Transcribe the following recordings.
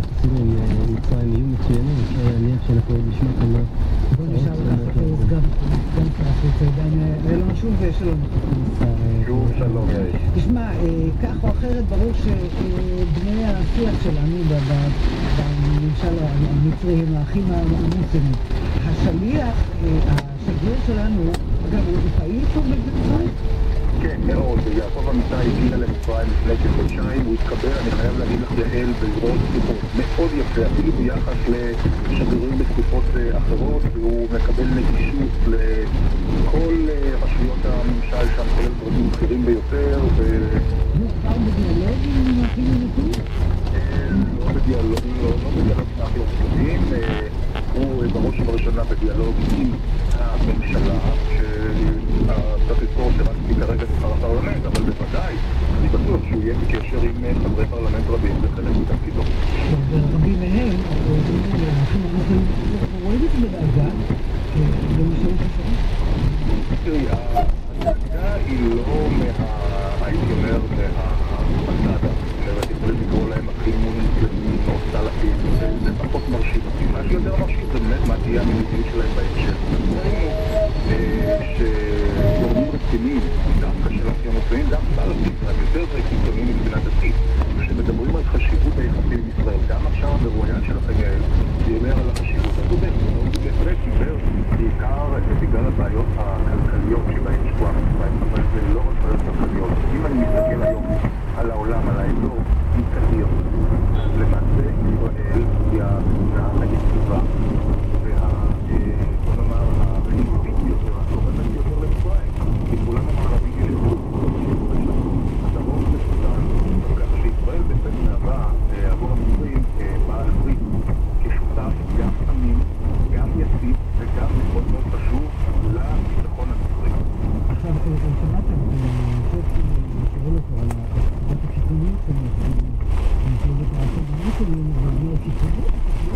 היחסים עם מצרים יהיו מצוינים, אפשר להניח שאנחנו עוד נשמע כמה... בוא נשאר לך סגן פרס איילון, שוב שלום. שוב שלום יאיר. תשמע, כך או אחרת ברור שבני השיח שלנו בממשל המצרי הם האחים המוסלמים. השליח, השגריר שלנו, אגב, הוא פעיל פה במצרים? כן, מאוד. יעקב אמיתי הגיע למצרים לפני כחודשיים, הוא התקבל, אני חייב להגיד לך יעל, בזרועות פתוחות מאוד יפה, אפילו ביחס לשגרירים בתקופות אחרות, והוא מקבל נגישות לכל רשויות הממשל שם, כולל דברים בכירים ביותר, הוא כבר בדיאלוג עם האחים המוסלמים? לא בדיאלוג עם האחים המוסלמים, הוא בראש ובראשונה בדיאלוג עם הממשלה, צריך לזכור שרק כרגע נבחר הפרלמנט, אבל בוודאי, אני בטוח שהוא יהיה בקשר עם חברי פרלמנט רבים, זה חלק מתפקידו. ורבים מהם, האחים המוסלמים, רואים את זה בדאגה, במישור ששם? תראי, הדאגה היא לא הייתי אומר, מהפצדה. יכולים לקרוא להם אחים מוסלמים או סלפים, זה פחות מרשים. מה שיותר מרשים זה באמת מה תהיה המדיניות שלהם בהמשך. שגורמים רציניים, דווקא של האחים המוסלמים, גם סלפים, הם יותר קיצוניים מבחינה דתית. כשמדברים על חשיבות היחסים עם ישראל, גם עכשיו המרואיין שלכם יעל, דיבר על החשיבות. אז הוא בהחלט דיבר בעיקר בגלל הבעיות הכלכליות שבהן שפועה מצרים, אבל זה לא רק בעיות כלכליות. אם אני מסתכל היום על העולם, על האזור, מתקדיר. אז למעשה ישראל היא המדינה היציבה בוא נאמר, החיובית ביותר, התורמת ביותר למצרים. כי כולם המערבים ישבו, הדרום לסודן, כך שישראל בעצם מהווה עבור המצרים בעל ברית, כשותף גם אמין, גם יציב וגם מאוד מאוד חשוב לביטחון המצרי. עכשיו, שמעתם, שואל אותו על הקיצוניות שלנו, מפלגת האחים המוסלמים, ובני הקיצוניות,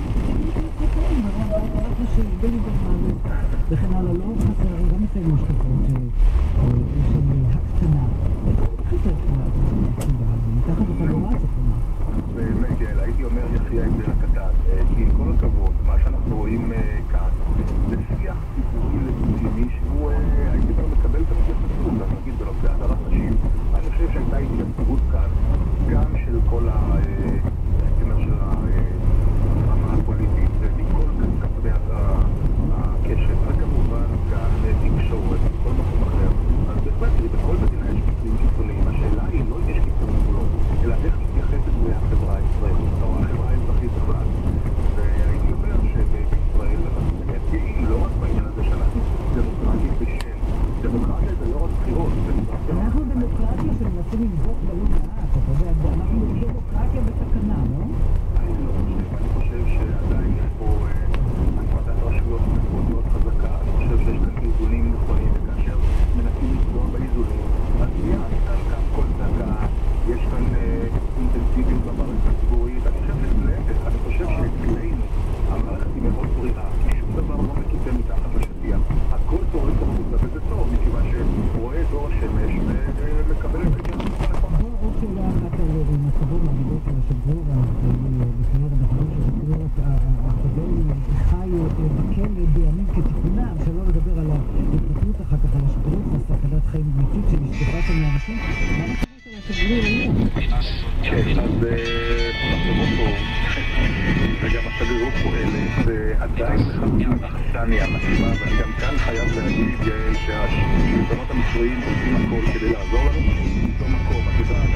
וכן הלאה, לא חסר, גם מסיימו השקפות של הקטנה. חסר הקטנה, מתחת לחגורה הצפונה. באמת, יעל, הייתי אומר יחיה את זה הקטן, כי עם כל הכבוד, מה שאנחנו רואים כאן, זה שיח ציבורי לגיטימי שהוא, הייתי כבר מקבל את התייחסות, אני אגיד, בנושא הדרת נשים. אני חושב שהייתה התייחסות כאן, גם של כל של הרמה הפוליטית, ומכל כפי הקשת, וכמובן גם תקשורת, וכל מקום אחר. אז בהחלט, בכל מדינה יש קיצונים קיצוניים. השאלה היא לא אם יש קיצונים או לא, אלא איך מתייחסת לחברה הישראלית, או החברה האזרחית בכלל. והייתי אומר שבישראל אנחנו באמת גאים, לא רק בעניין הזה שאנחנו דמוקרטית בשם. דמוקרטיה זה לא רק בחירות, אנחנו דמוקרטיה שמנסים לבדוק בלא מעט, אתה יודע, אנחנו דמוקרטיה בסכנה, לא? אני חושב שעדיין יש פה הפרדת רשויות מאוד מאוד חזקה. אני חושב שיש כאן איזונים נכונים, וכאשר מנסים לפגוע באיזונים, אז מיד כאן כל דקה, יש כאן אינטנסיביות במערכת הציבורית. אני חושב שלהפך, אני חושב שאצלנו המערכת היא מאוד בריאה, כי שום דבר לא מטוטל מתחת לשטיח. הכל תורם בחוצה, וזה טוב, מכיוון שרואה את אור השמש ומקבל את העניין הנכון. עוד שאלה אחת על מצבו מעמידות של השגריר, בחירת הבחרים של השגריר הקודם חי בכלא בימים כתיקונם, שלא לדבר על ההתפתחות אחר כך על השגריר והסכנת חיים אמיתית שנשטפה של האנשים. מה המצב של השגריר היום? כן, אז אנחנו פה, וגם השגרירות פועלת, ועדיין מחכים אכסניה מתאימה, ואני גם כאן חייב להגיד, יעל, שהשלטונות המצריים עושים הכל כדי לעזור לנו, לא מקום, את יודעת.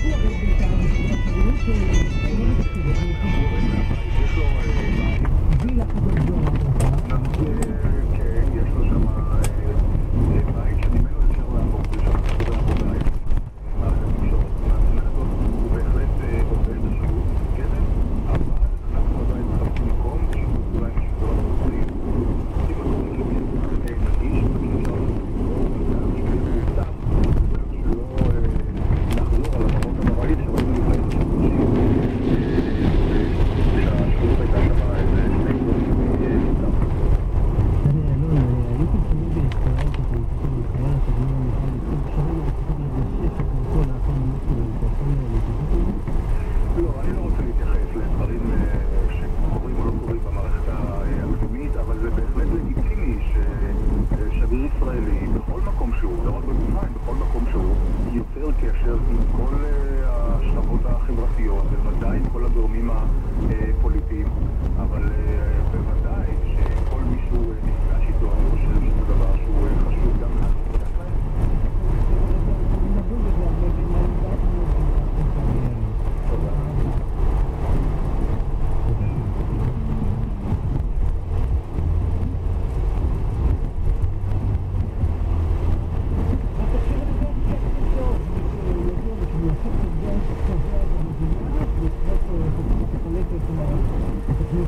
יש לו וילה כזאת כן, יש לו שם בית שממנו אפשר לעבור, יש שם עבודה עבודה, מערכת תקשורת. מהבחינה הזאת הוא בהחלט עובד בשירות מסגרת, אבל אנחנו עדיין מחפשים מקום, שירות אולי משלטון המצריים, עושים מקום שהוא יהיה נגיש, ואפשר לעבור, וגם שלא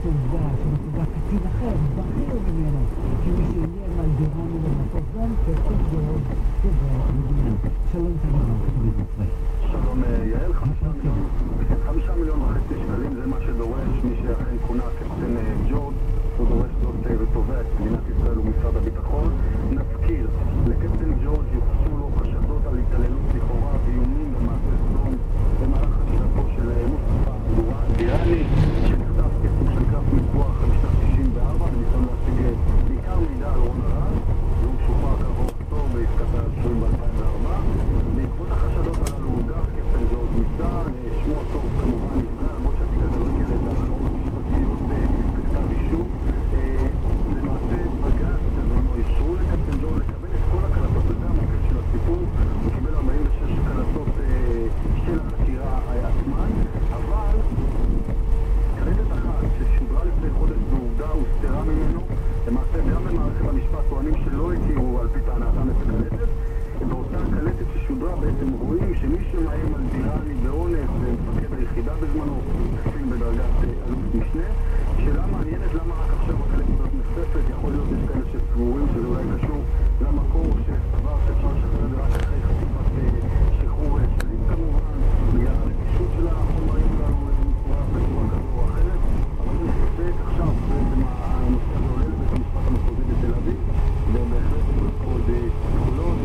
העובדה שמצא קצין אחר, בכיר ממנו, שמי שאיים על דיראני למטוס גם כתוב גרוד המדינה. שלום תמיד, תמיד מצרי. שלום יעל, 5 מיליון וחצי שקלים, זה מה שדורש מי שאכן כונה קפטן ג'ורג'. הוא דורש זאת ותובע את מדינת ישראל ומשרד הביטחון. נזכיר, לקפטן ג'ורג' יוחסו לו חשדות על התעללות לכאורה ואיומים במעשה סדום במהלך חקירתו של מוסטפא דיראני, שנחטף כסוג של קרב מיקוח בשנת 94 וניסיון להשיג בעיקר מידע על רון הרז, והוא שוחרר כעבור עשור בעסקת השוהים ב-2004. בעקבות החשדות הללו הודח קפטן ג'ורג' מצה"ל, שמו הטוב כמובן נפגע, למרות שהתיק הזה לא הגיע להכרעות משפטיות בכתב אישום. למעשה בג"ץ בזמנו אישרו לקפטן ג'ורג' לקבל את כל הקלטות, וזה המוקד של הסיפור. הוא קיבל 46 קלטות של החקירה עצמן, אבל קלטת אחת ששודרה לפני חודש בעובדה הוסתרה ממנו. למעשה גם במערכת המשפט טוענים שלא הכירו על פי טענתם את הקלטת. באותה הקלטת ששודרה בעצם רואים שמי שמאיים על דיראני באונס ומפקד היחידה בזמנו, קצין בדרגת אלוף משנה. שאלה מעניינת למה רק עכשיו הקלטת הזאת נחשפת. יכול להיות יש כאלה שסבורים שזה אולי קשור למקור שסבר שאפשר לשחרר את זה רק אחרי חטיפת שחרור שלים כמובן, בגלל הרגישות של החומרים הללו מצורף בצורה כזו או אחרת. אבל אני חושב עכשיו בעצם הנושא הזה עולה לבית המשפט המחוזי בתל אביב, ובהחלט הוא עוד קולות.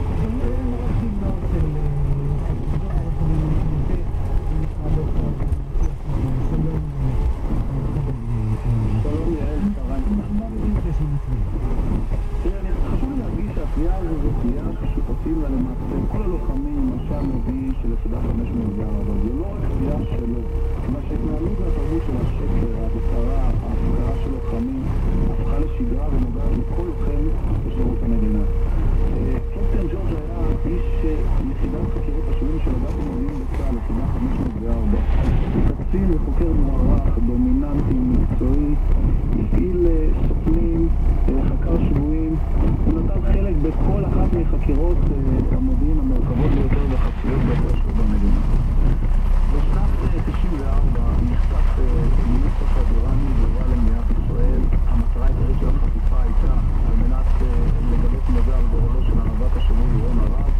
חשוב לי להרגיש שהתביעה הזו זו תביעה ששותפים לה למעשה כל הלוחמים, למשל מביא של יחידה 500 אבל זה לא רק תביעה שלו, מה שהתנהלות והתרבות של השקר, ההצהרה, ההפקרה של לוחמים הפכה לשגרה ונוגעת לכל לוחם בשירות המדינה. קפטן ג'ורג' היה איש יחידת חקירות השוהים של אגף המודיעין בצה"ל, יחידה 504. קצין וחוקר מוערך, דומיננטי, מקצועי, הפעיל סוכנים, חקר שבויים. הוא נטל חלק בכל אחת מחקירות המודיעין המורכבות ביותר והחצויות ביותר של המדינה. בשנת 94 נחטף מוסטפא דיראני והובא למדינת ישראל. המטרה העיקרית של החטיפה הייתה על מנת לגלות מידע על גורלו של הנווט השבוי רון הרז.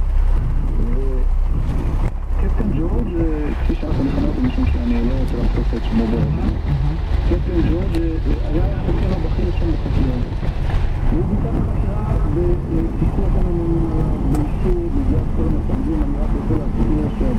קפטן ג'ורג', כפי שאנחנו נכנה אותו משום שאני לא רוצה לחשוף את שמו ברשת, קפטן ג'ורג' היה החוקר הבכיר שם בחקירה. והוא ביצע בחקירה בפיקוח הממונים עליו, באישור, בגלל כל המפקדים. אני רק רוצה להזכיר